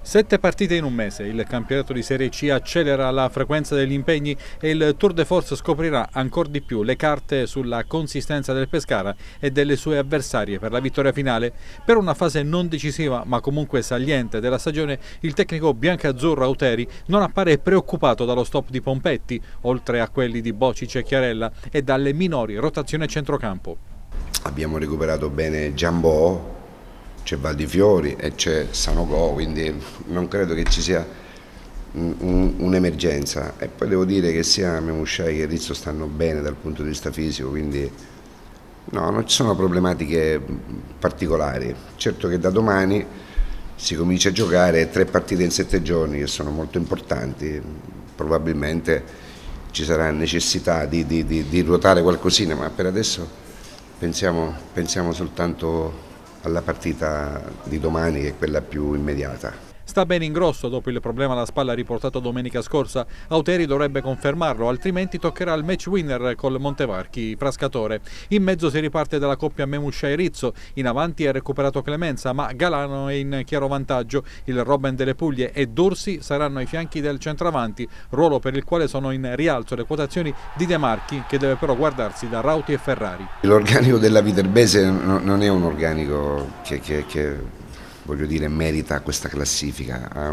7 partite in un mese, il campionato di Serie C accelera la frequenza degli impegni e il Tour de Force scoprirà ancora di più le carte sulla consistenza del Pescara e delle sue avversarie per la vittoria finale. Per una fase non decisiva ma comunque saliente della stagione, il tecnico biancazzurro Auteri non appare preoccupato dallo stop di Pompetti, oltre a quelli di Bocic e Chiarella, e dalle minori rotazioni a centrocampo. Abbiamo recuperato bene Giambò, c'è Valdifiori e c'è Sanogò, quindi non credo che ci sia un'emergenza. E poi devo dire che sia Memusciai che Rizzo stanno bene dal punto di vista fisico, quindi no, non ci sono problematiche particolari. Certo che da domani si comincia a giocare 3 partite in 7 giorni che sono molto importanti, probabilmente ci sarà necessità di ruotare qualcosina, ma per adesso pensiamo soltanto alla partita di domani, che è quella più immediata. Sta bene in grosso dopo il problema alla spalla riportato domenica scorsa. Auteri dovrebbe confermarlo, altrimenti toccherà il match winner col Montevarchi Frascatore. In mezzo si riparte dalla coppia Memusciai-Rizzo, in avanti è recuperato Clemenza, ma Galano è in chiaro vantaggio. Il Robben delle Puglie e Dorsi saranno ai fianchi del centravanti, ruolo per il quale sono in rialzo le quotazioni di De Marchi, che deve però guardarsi da Rauti e Ferrari. L'organico della Viterbese non è un organico che voglio dire, merita questa classifica, ha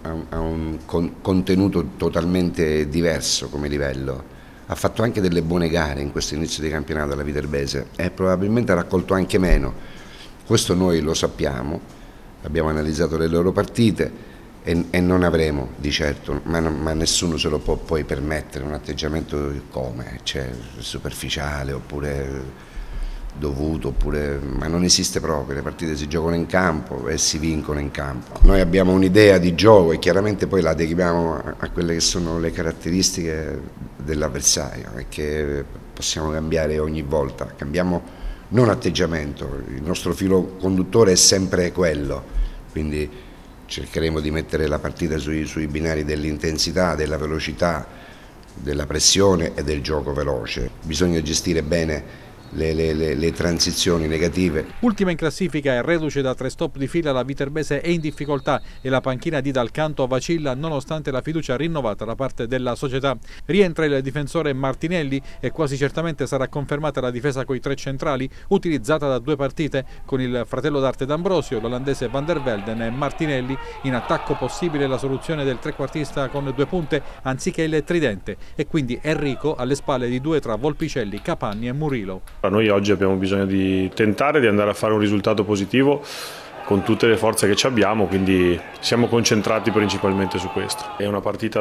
un contenuto totalmente diverso come livello, ha fatto anche delle buone gare in questo inizio di campionato la Viterbese e probabilmente ha raccolto anche meno, questo noi lo sappiamo, abbiamo analizzato le loro partite e non avremo di certo, ma nessuno se lo può poi permettere, un atteggiamento come, cioè superficiale oppure dovuto, ma non esiste proprio, le partite si giocano in campo e si vincono in campo. Noi abbiamo un'idea di gioco e chiaramente poi la adeguiamo a quelle che sono le caratteristiche dell'avversario e che possiamo cambiare ogni volta, cambiamo non atteggiamento, il nostro filo conduttore è sempre quello, quindi cercheremo di mettere la partita sui binari dell'intensità, della velocità, della pressione e del gioco veloce. Bisogna gestire bene le transizioni negative. Ultima in classifica e reduce da 3 stop di fila, la Viterbese è in difficoltà e la panchina di Dal Canto vacilla nonostante la fiducia rinnovata da parte della società. Rientra il difensore Martinelli e quasi certamente sarà confermata la difesa coi 3 centrali utilizzata da 2 partite, con il fratello d'arte d'Ambrosio, l'olandese Van der Velden e Martinelli. In attacco possibile la soluzione del trequartista con 2 punte anziché il tridente, e quindi Enrico alle spalle di 2 tra Volpicelli, Capanni e Murilo. Noi oggi abbiamo bisogno di tentare di andare a fare un risultato positivo con tutte le forze che abbiamo, quindi siamo concentrati principalmente su questo. È una partita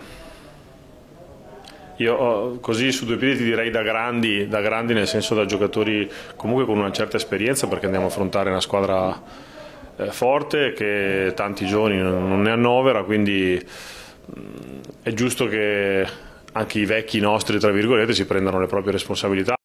io così su 2 piedi ti direi da grandi nel senso da giocatori comunque con una certa esperienza, perché andiamo a affrontare una squadra forte che tanti giorni non ne annovera, quindi è giusto che anche i vecchi nostri, tra virgolette, si prendano le proprie responsabilità.